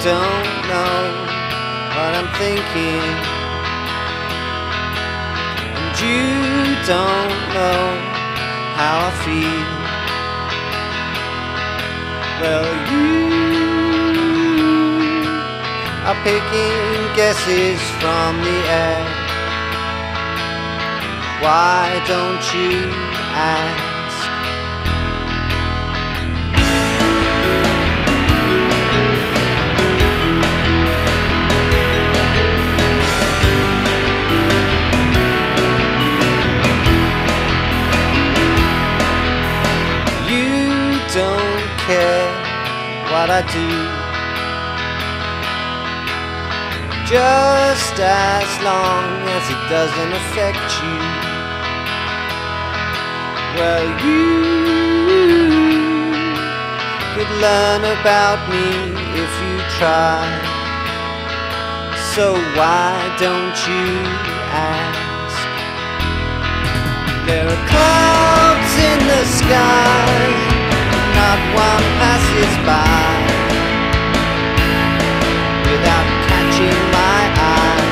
don't know what I'm thinking, and you don't know how I feel. Well, you are picking guesses from the air. Why don't you ask? You don't care what I do, just as long as it doesn't affect you. Well, you could learn about me if you try, so why don't you ask? There are clouds in the sky, not one passes by without catching my eye.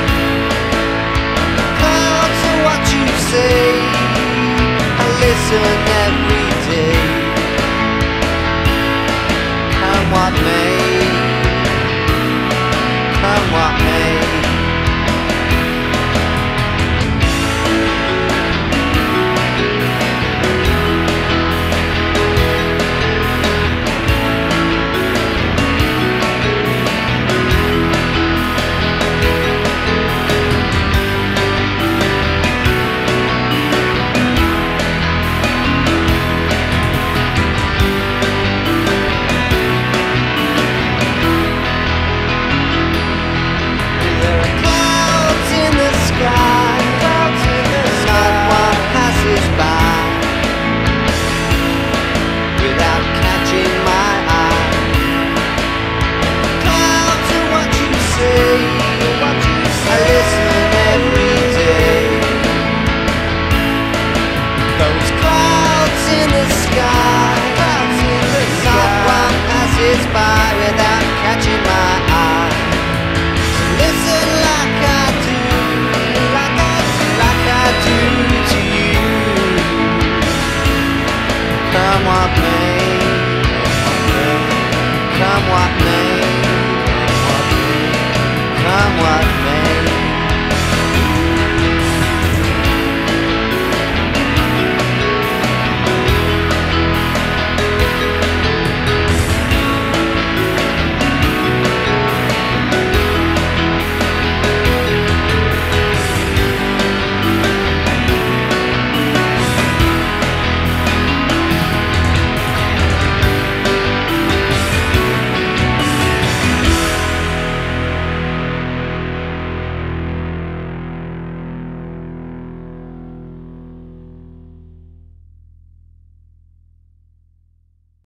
Clouds are what you say, I listen every day. Come what may, come what may. By without catching my eye. So listen like I do, like I do to you. Come what may, come what may, come what may, come what may.